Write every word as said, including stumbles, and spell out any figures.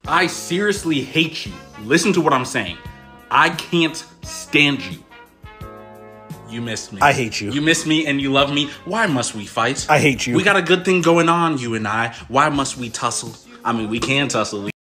I seriously hate you. Listen to what I'm saying. I can't stand you. You miss me. I hate you. You miss me and you love me. Why must we fight? I hate you. We got a good thing going on, you and I. Why must we tussle? I mean, we can tussle.